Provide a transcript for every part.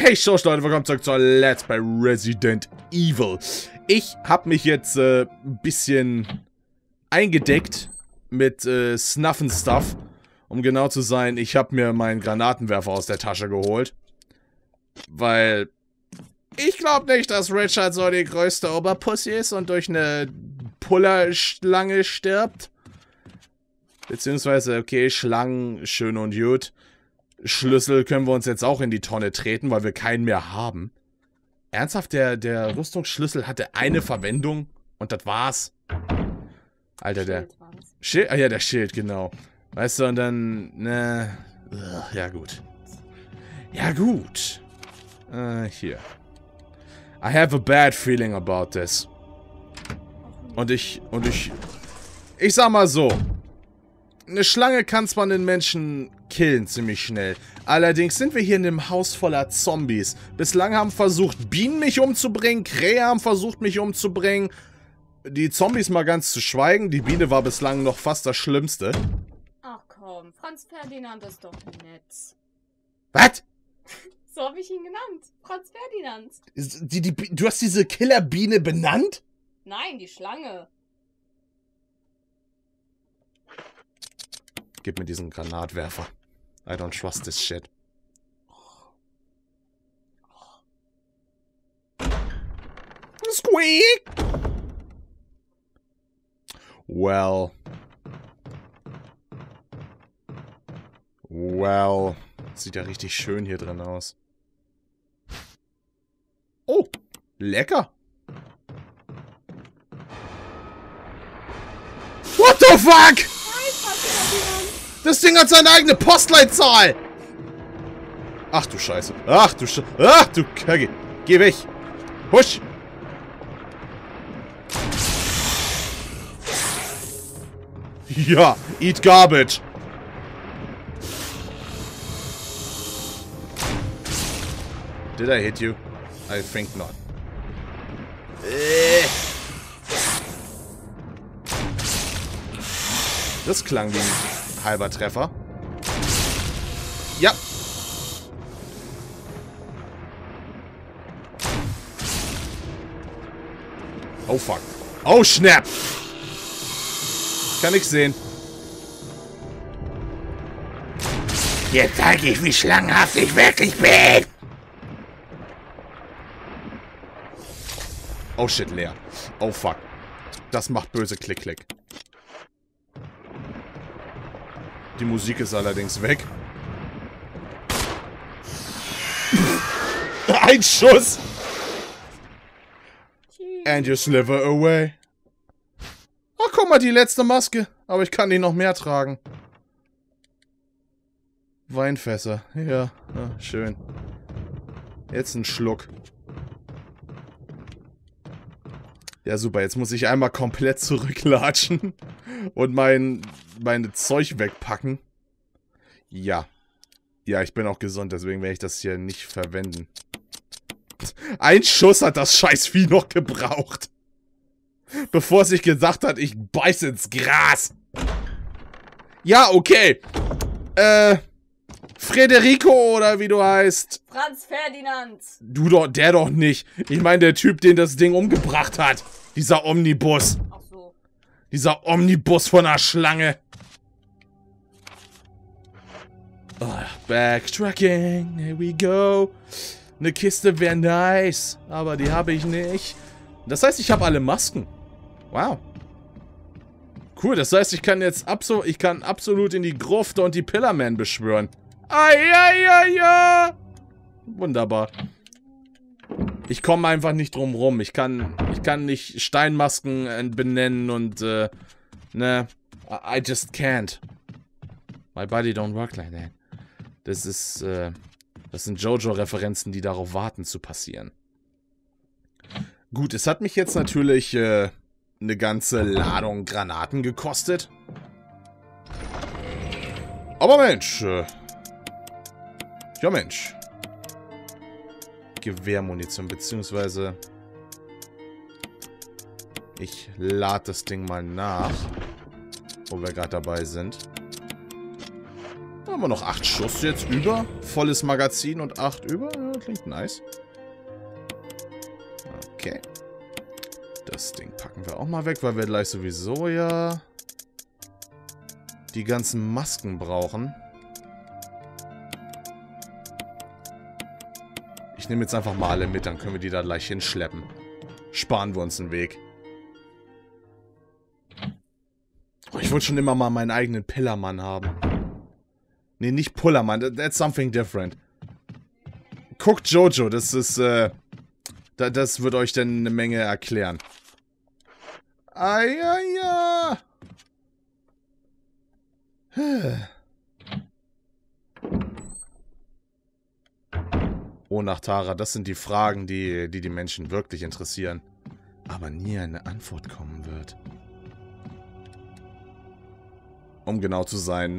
Hey, Leute, willkommen zurück zur Let's Play Resident Evil. Ich habe mich jetzt ein bisschen eingedeckt mit Snuff and Stuff. Um genau zu sein, ich habe mir meinen Granatenwerfer aus der Tasche geholt. Weil ich glaube nicht, dass Richard so die größte Oberpussy ist und durch eine Pullerschlange stirbt. Beziehungsweise, okay, Schlangen, schön und gut. Schlüssel können wir uns jetzt auch in die Tonne treten, weil wir keinen mehr haben. Ernsthaft, der Rüstungsschlüssel hatte eine Verwendung und das war's. Alter, der Schild, ah ja, der Schild, genau. Weißt du, und dann, ne, ja gut. Ja gut. Hier. I have a bad feeling about this. Und ich sag mal so. Eine Schlange kann zwar einen Menschen killen ziemlich schnell. Allerdings sind wir hier in einem Haus voller Zombies. Bislang haben versucht, Bienen mich umzubringen. Krähe haben versucht, mich umzubringen. Die Zombies mal ganz zu schweigen. Die Biene war bislang noch fast das Schlimmste. Ach komm, Franz Ferdinand ist doch nett. Was? So habe ich ihn genannt. Franz Ferdinand. Du hast diese Killerbiene benannt? Nein, die Schlange. Gib mir diesen Granatwerfer. I don't trust this shit. Squeak! Well. Well. Sieht ja richtig schön hier drin aus. Oh, lecker. What the fuck? Das Ding hat seine eigene Postleitzahl! Ach du Scheiße. Ach du Scheiße. Ach du Kacke. Geh weg. Husch. Ja, eat garbage. Did I hit you? I think not. Das klang wie ein halber Treffer. Ja. Oh fuck. Oh snap. Kann ich sehen. Jetzt zeige ich, wie schlangenhaft ich wirklich bin. Oh shit, leer. Oh fuck. Das macht böse Klick-Klick. Die Musik ist allerdings weg. Ein Schuss! And you slither away. Ach, guck mal, die letzte Maske. Aber ich kann die noch mehr tragen. Weinfässer. Ja, schön. Jetzt ein Schluck. Ja, super. Jetzt muss ich einmal komplett zurücklatschen und meine Zeug wegpacken. Ja. Ja, ich bin auch gesund, deswegen werde ich das hier nicht verwenden. Ein Schuss hat das Scheißvieh noch gebraucht. Bevor es sich gesagt hat, ich beiße ins Gras. Ja, okay. Federico oder wie du heißt. Franz Ferdinand. Der doch nicht. Ich meine, der Typ, den das Ding umgebracht hat. Dieser Omnibus. Ach so. Dieser Omnibus von einer Schlange. Oh, Backtracking. Here we go. Eine Kiste wäre nice. Aber die habe ich nicht. Das heißt, ich habe alle Masken. Wow. Cool, das heißt, ich kann jetzt absolut in die Gruft und die Pillarman beschwören. Ja. Wunderbar. Ich komme einfach nicht drum rum. Ich kann nicht Steinmasken benennen und, ne. I just can't. My body don't work like that. Das sind Jojo-Referenzen, die darauf warten zu passieren. Gut, es hat mich jetzt natürlich, eine ganze Ladung Granaten gekostet. Aber Mensch, ja Mensch. Gewehrmunition, beziehungsweise ich lade das Ding mal nach, wo wir gerade dabei sind. Da haben wir noch 8 Schuss jetzt über. Volles Magazin und 8 über. Ja, klingt nice. Okay. Das Ding packen wir auch mal weg, weil wir gleich sowieso ja die ganzen Masken brauchen. Ich nehme jetzt einfach mal alle mit, dann können wir die da gleich hinschleppen. Sparen wir uns einen Weg. Oh, ich wollte schon immer mal meinen eigenen Pillermann haben. Nee, nicht Pullermann, that's something different. Guckt Jojo, das ist, das wird euch dann eine Menge erklären. Ah, ja, ja. Oh, nach Tara, das sind die Fragen, die Menschen wirklich interessieren. Aber nie eine Antwort kommen wird. Um genau zu sein,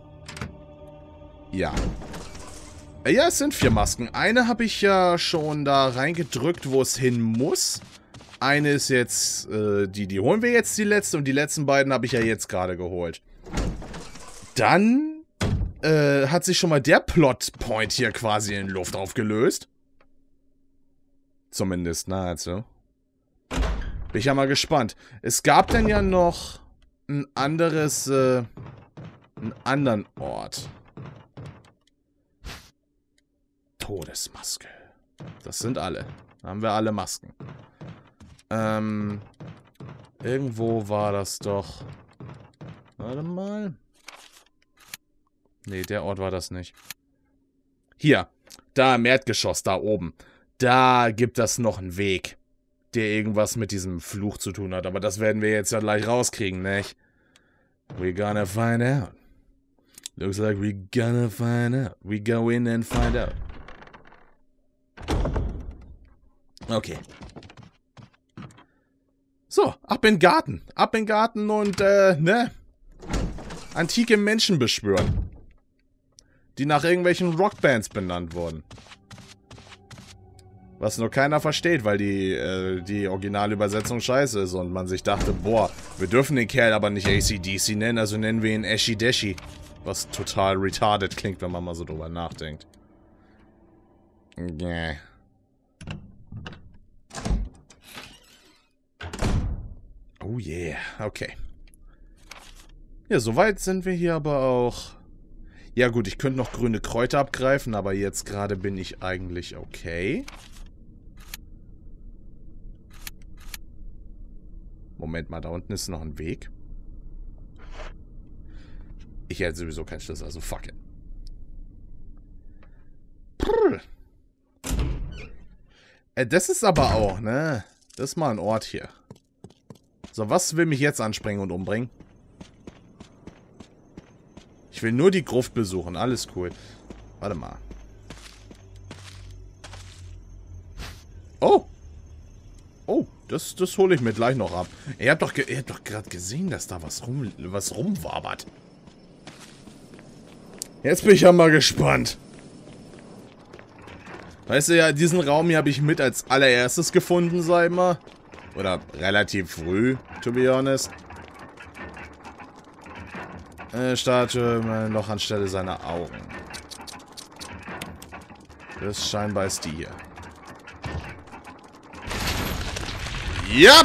ja. Ja, es sind 4 Masken. Eine habe ich ja schon da reingedrückt, wo es hin muss. Eine ist jetzt, die holen wir jetzt, die letzte. Und die letzten beiden habe ich ja jetzt gerade geholt. Dann hat sich schon mal der Plotpoint hier quasi in Luft aufgelöst. Zumindest nahezu. Bin ich ja mal gespannt. Es gab dann ja noch ein anderes, einen anderen Ort. Todesmaske. Das sind alle. Da haben wir alle Masken. Irgendwo war das doch. Warte mal. Nee, der Ort war das nicht. Hier. Da im Erdgeschoss, da oben. Da gibt es noch einen Weg, der irgendwas mit diesem Fluch zu tun hat. Aber das werden wir jetzt ja gleich rauskriegen, nicht? We're gonna find out. Looks like we're gonna find out. We go in and find out. Okay. So, ab in den Garten. Ab in den Garten und, ne? Antike Menschen beschwören. Die nach irgendwelchen Rockbands benannt wurden. Was nur keiner versteht, weil die Originalübersetzung scheiße ist und man sich dachte, boah, wir dürfen den Kerl aber nicht AC/DC nennen, also nennen wir ihn Eshi Deshi. Was total retarded klingt, wenn man mal so drüber nachdenkt. Yeah. Oh yeah, okay. Ja, soweit sind wir hier aber auch. Ja gut, ich könnte noch grüne Kräuter abgreifen, aber jetzt gerade bin ich eigentlich okay. Moment mal, da unten ist noch ein Weg. Ich hätte sowieso keinen Schlüssel, also fuck it. Das ist aber auch, ne? Das ist mal ein Ort hier. So, was will mich jetzt anspringen und umbringen? Ich will nur die Gruft besuchen, alles cool. Warte mal. Oh! Oh, das hole ich mir gleich noch ab. Ihr habt doch gerade gesehen, dass da was rumwabert. Jetzt bin ich ja mal gespannt. Weißt du ja, diesen Raum hier habe ich mit als allererstes gefunden, sag mal. Oder relativ früh, to be honest. Statue noch anstelle seiner Augen. Das scheinbar ist die hier. Ja!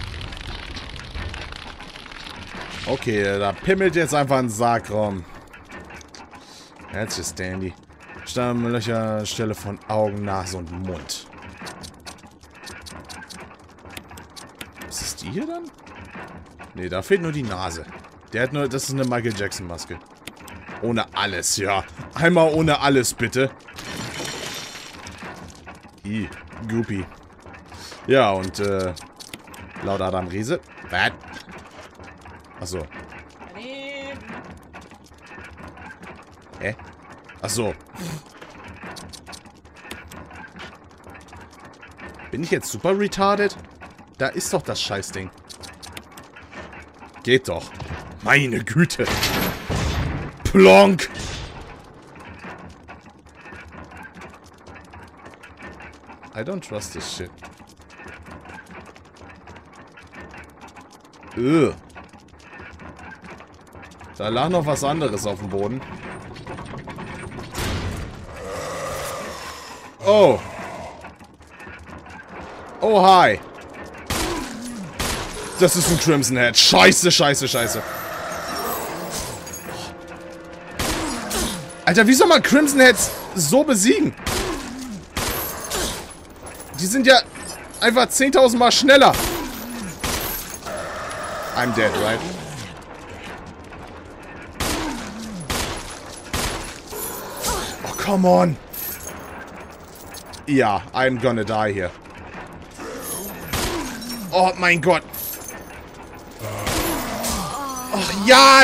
Okay, da pimmelt jetzt einfach ein Sarg rum. That's just dandy. Stammlöcher anstelle von Augen, Nase und Mund. Was ist die hier dann? Ne, da fehlt nur die Nase. Der hat nur, das ist eine Michael Jackson Maske. Ohne alles, ja. Einmal ohne alles, bitte. Goopy. Ja, und, laut Adam Riese. Was? Achso. Hä? Achso. Bin ich jetzt super retarded? Da ist doch das Scheißding. Geht doch. Meine Güte. Plonk. I don't trust this shit. Da lag noch was anderes auf dem Boden. Oh. Oh, hi. Das ist ein Crimson Head. Scheiße, scheiße, scheiße. Alter, wie soll man Crimson Heads so besiegen? Die sind ja einfach 10.000 Mal schneller. I'm dead, right? Oh, come on. Ja, I'm gonna die here. Oh mein Gott. Ach ja.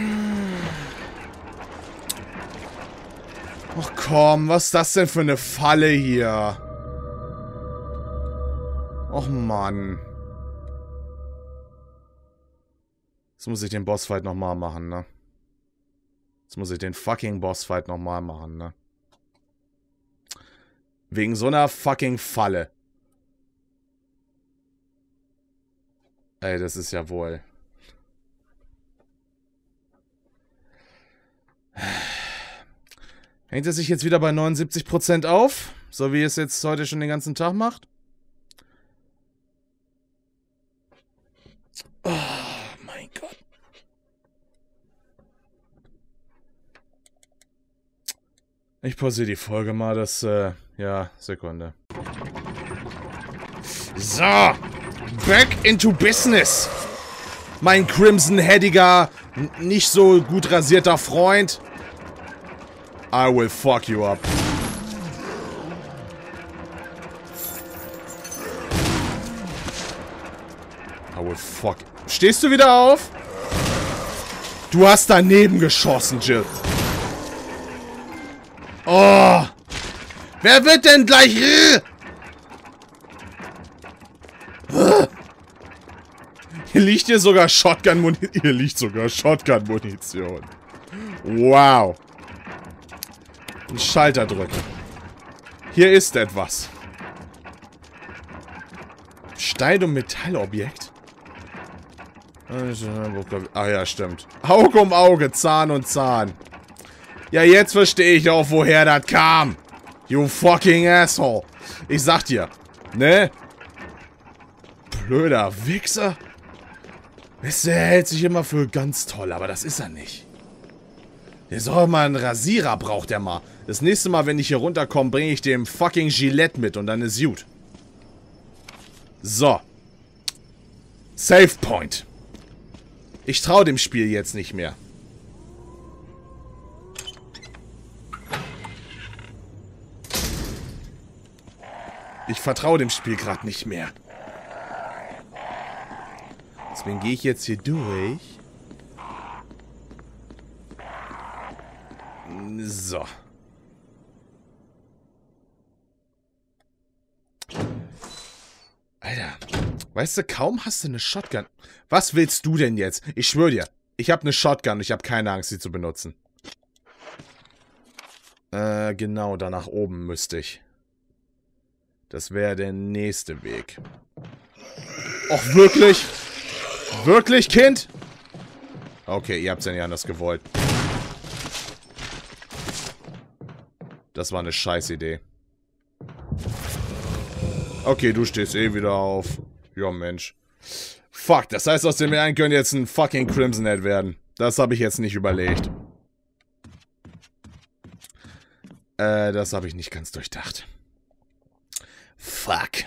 Ach komm, was ist das denn für eine Falle hier? Och Mann. Jetzt muss ich den Bossfight nochmal machen, ne? Jetzt muss ich den fucking Bossfight nochmal machen, ne? Wegen so einer fucking Falle. Ey, das ist ja wohl. Hängt es sich jetzt wieder bei 79% auf? So wie es jetzt heute schon den ganzen Tag macht? Oh mein Gott. Ich pausiere die Folge mal, das, ja, Sekunde. So, back into business. Mein Crimson-headiger, nicht so gut rasierter Freund. I will fuck you up. I will fuck. Stehst du wieder auf? Du hast daneben geschossen, Jill. Oh. Wer wird denn gleich... Hier liegt hier sogar Shotgun-Munition. Hier liegt sogar Shotgun-Munition. Wow. Einen Schalter drücken. Hier ist etwas. Stein- und Metallobjekt? Ah ja, stimmt. Auge um Auge, Zahn um Zahn. Ja, jetzt verstehe ich auch, woher das kam. You fucking asshole. Ich sag dir, ne? Blöder Wichser. Der hält sich immer für ganz toll, aber das ist er nicht. Der soll mal einen Rasierer, braucht er mal. Das nächste Mal, wenn ich hier runterkomme, bringe ich dem fucking Gillette mit und dann ist gut. So. Save Point. Ich traue dem Spiel jetzt nicht mehr. Ich vertraue dem Spiel gerade nicht mehr. Deswegen gehe ich jetzt hier durch. So. Alter. Weißt du, kaum hast du eine Shotgun. Was willst du denn jetzt? Ich schwöre dir. Ich habe eine Shotgun und ich habe keine Angst, sie zu benutzen. Genau, da nach oben müsste ich. Das wäre der nächste Weg. Och, wirklich? Wirklich, Kind? Okay, ihr habt's ja nicht anders gewollt. Das war eine Scheißidee. Okay, du stehst eh wieder auf. Ja, Mensch. Fuck, das heißt, aus dem einen könnte jetzt ein fucking Crimson Head werden. Das habe ich jetzt nicht überlegt. Das habe ich nicht ganz durchdacht. Fuck.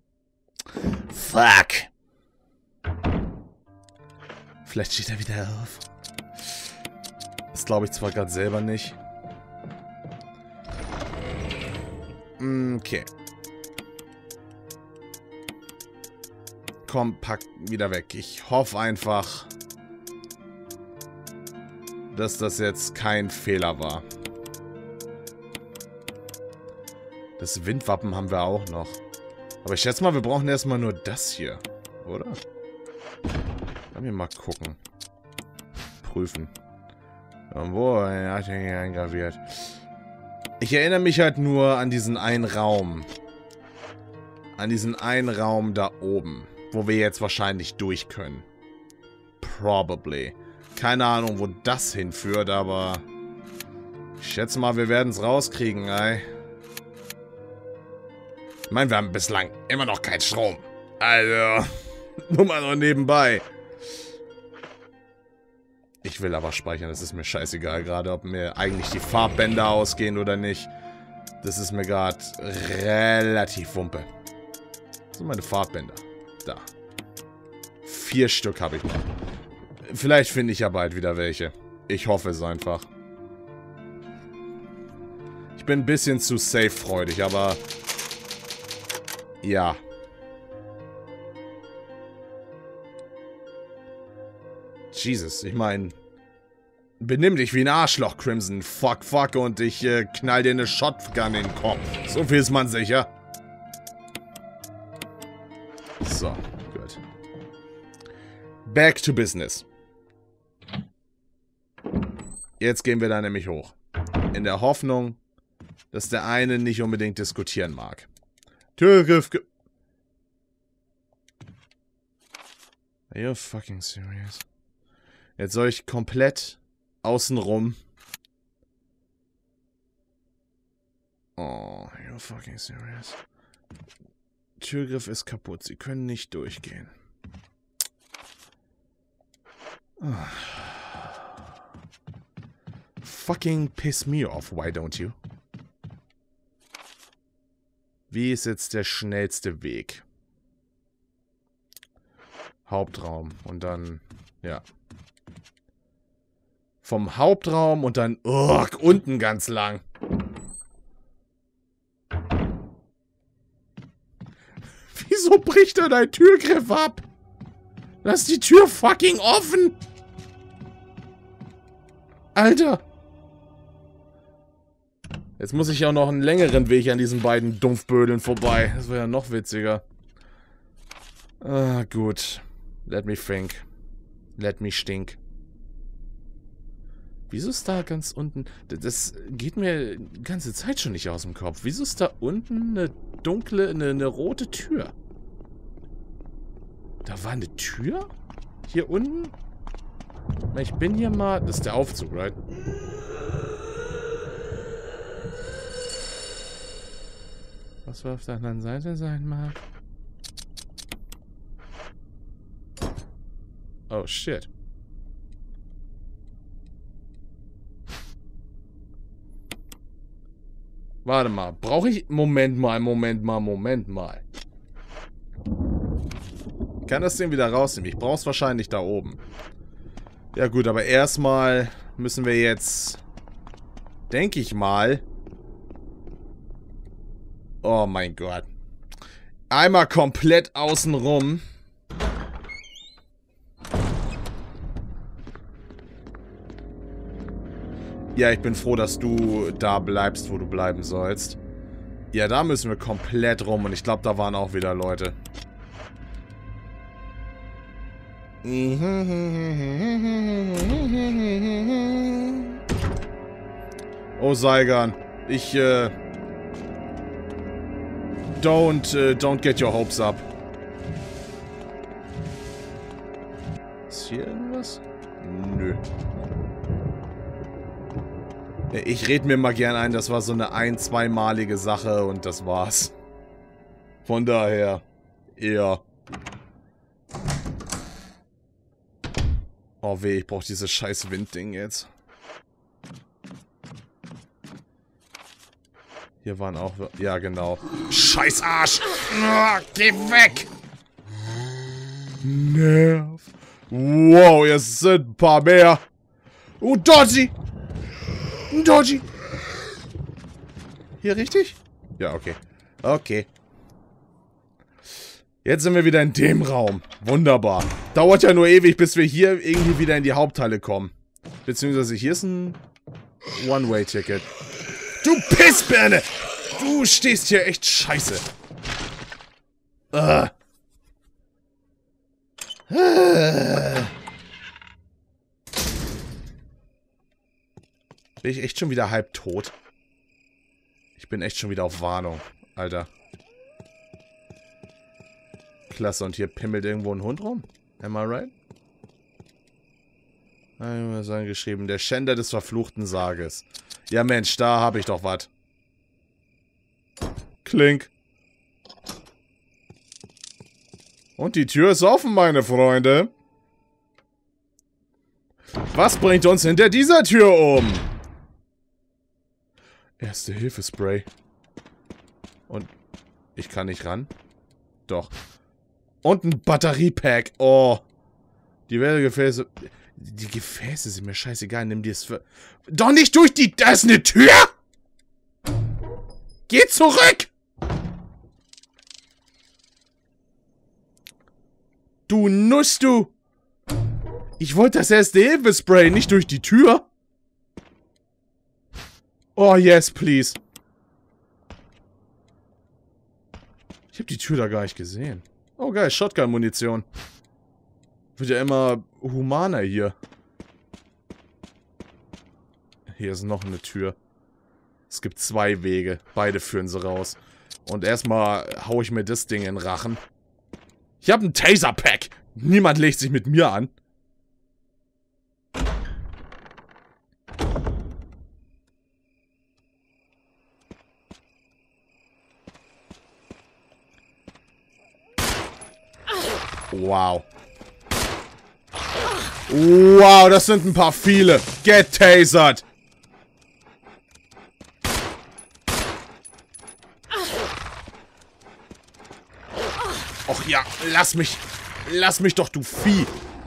Fuck. Vielleicht steht er wieder auf. Das glaube ich zwar gerade selber nicht. Okay. Komm, pack wieder weg. Ich hoffe einfach, dass das jetzt kein Fehler war. Das Windwappen haben wir auch noch. Aber ich schätze mal, wir brauchen erstmal nur das hier. Oder? Lass mich mal gucken. Prüfen. Wo? Eingraviert. Ich erinnere mich halt nur an diesen einen Raum. An diesen einen Raum da oben. Wo wir jetzt wahrscheinlich durch können. Probably. Keine Ahnung, wo das hinführt, aber... Ich schätze mal, wir werden es rauskriegen, ey. meine, wir haben bislang immer noch keinen Strom. Also, nur mal noch nebenbei. Ich will aber speichern, das ist mir scheißegal gerade, ob mir eigentlich die Farbbänder ausgehen oder nicht. Das ist mir gerade relativ wumpe. Das sind meine Farbbänder. Da. 4 Stück habe ich noch. Vielleicht finde ich ja bald wieder welche. Ich hoffe es einfach. Ich bin ein bisschen zu safe-freudig, aber... Ja. Jesus, ich meine... Benimm dich wie ein Arschloch, Crimson. Fuck, fuck, und ich knall dir eine Shotgun in den Kopf. So viel ist man sicher. So, gut. Back to business. Jetzt gehen wir da nämlich hoch. In der Hoffnung, dass der eine nicht unbedingt diskutieren mag. Türgriff ge... Are you fucking serious? Jetzt soll ich komplett außenrum... Oh, are you fucking serious? Türgriff ist kaputt. Sie können nicht durchgehen. Oh. Fucking piss me off, why don't you? Wie ist jetzt der schnellste Weg? Hauptraum und dann, ja. Vom Hauptraum und dann, unten ganz lang. Wieso bricht er dein Türgriff ab? Lass die Tür fucking offen! Alter! Jetzt muss ich auch noch einen längeren Weg an diesen beiden Dumpfbödeln vorbei. Das wäre ja noch witziger. Ah, gut. Let me think. Let me stink. Wieso ist da ganz unten... Das geht mir die ganze Zeit schon nicht aus dem Kopf. Wieso ist da unten eine dunkle, eine rote Tür? Da war eine Tür? Hier unten? Ich bin hier mal... Das ist der Aufzug, right? Was wohl auf der anderen Seite sein mag? Oh, shit. Warte mal. Brauche ich... Moment mal. Ich kann das Ding wieder rausnehmen. Ich brauche es wahrscheinlich da oben. Ja gut, aber erstmal müssen wir jetzt... Denke ich mal... Oh mein Gott. Einmal komplett außenrum. Ja, ich bin froh, dass du da bleibst, wo du bleiben sollst. Ja, da müssen wir komplett rum. Und ich glaube, da waren auch wieder Leute. Oh, Saigan. Ich, Don't get your hopes up. Ist hier irgendwas? Nö. Ich rede mir mal gern ein, das war so eine zweimalige Sache und das war's. Von daher, eher. Oh weh, ich brauche dieses scheiß Windding jetzt. Hier waren auch... Ja, genau. Scheiß Arsch! Oh, geh weg! Nerv. Wow, jetzt sind ein paar mehr. Oh, Dodgy! Dodgy! Hier richtig? Ja, okay. Okay. Jetzt sind wir wieder in dem Raum. Wunderbar. Dauert ja nur ewig, bis wir hier irgendwie wieder in die Haupthalle kommen. Beziehungsweise hier ist ein One-Way-Ticket. Du Pissbirne! Du stehst hier echt scheiße. Bin ich echt schon wieder halb tot? Ich bin echt schon wieder auf Warnung, Alter. Klasse, und hier pimmelt irgendwo ein Hund rum? Am I right? Was angeschrieben? Der Schänder des verfluchten Sarges. Ja Mensch, da habe ich doch was. Klink. Und die Tür ist offen, meine Freunde. Was bringt uns hinter dieser Tür um? Erste-Hilfe-Spray. Und ich kann nicht ran? Doch. Und ein Batteriepack. Oh. Diverse Gefäße. Die Gefäße sind mir scheißegal. Nimm dir es für... Doch nicht durch die... Da ist eine Tür! Geh zurück! Du Nuss, du! Ich wollte das Erste-Hilfe-Spray, nicht durch die Tür. Oh, yes, please. Ich habe die Tür da gar nicht gesehen. Oh, geil, Shotgun-Munition. Wird ja immer humaner hier. Hier ist noch eine Tür. Es gibt 2 Wege. Beide führen sie raus. Und erstmal hau ich mir das Ding in den Rachen. Ich habe ein Taser-Pack. Niemand legt sich mit mir an. Wow. Wow, das sind ein paar viele. Getasert. Och ja, lass mich. Lass mich doch, du Vieh.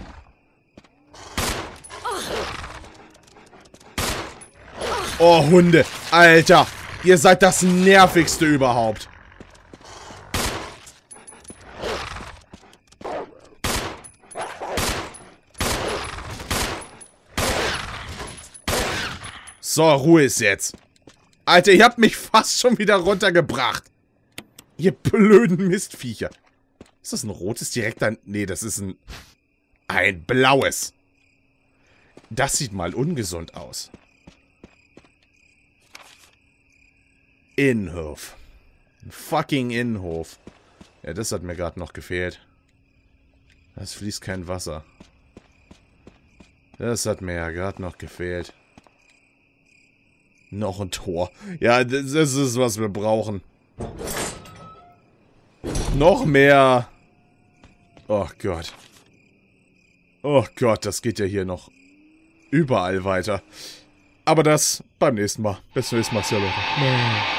Oh, Hunde. Alter, ihr seid das Nervigste überhaupt. So, Ruhe ist jetzt. Alter, ihr habt mich fast schon wieder runtergebracht. Ihr blöden Mistviecher. Ist das ein rotes direkt dann? Nee, das ist ein blaues. Das sieht mal ungesund aus. Innenhof. Ein fucking Innenhof. Ja, das hat mir gerade noch gefehlt. Es fließt kein Wasser. Das hat mir ja gerade noch gefehlt. Noch ein Tor. Ja, das ist, was wir brauchen. Noch mehr. Oh Gott. Oh Gott, das geht ja hier noch überall weiter. Aber das beim nächsten Mal. Bis zum nächsten Mal. Leute.